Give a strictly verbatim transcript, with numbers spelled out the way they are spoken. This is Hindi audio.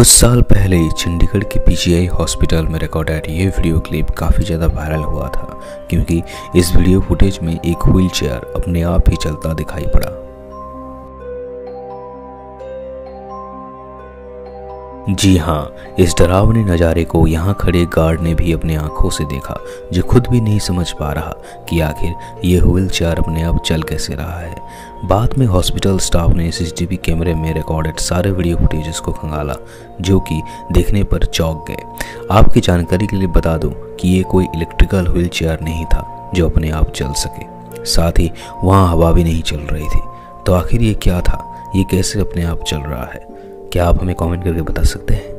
कुछ साल पहले चंडीगढ़ के पीजीआई हॉस्पिटल में रिकॉर्डेड ये वीडियो क्लिप काफ़ी ज़्यादा वायरल हुआ था क्योंकि इस वीडियो फुटेज में एक व्हीलचेयर अपने आप ही चलता दिखाई पड़ा। जी हाँ, इस डरावने नज़ारे को यहाँ खड़े गार्ड ने भी अपने आंखों से देखा, जो खुद भी नहीं समझ पा रहा कि आखिर ये व्हीलचेयर अपने आप चल कैसे रहा है। बाद में हॉस्पिटल स्टाफ ने सीसीटीवी कैमरे में रिकॉर्डेड सारे वीडियो फुटेजेस को खंगाला, जो कि देखने पर चौंक गए। आपकी जानकारी के लिए बता दूं कि ये कोई इलेक्ट्रिकल व्हीलचेयर नहीं था जो अपने आप चल सके, साथ ही वहाँ हवा भी नहीं चल रही थी। तो आखिर ये क्या था, ये कैसे अपने आप चल रहा है? क्या आप हमें कमेंट करके बता सकते हैं?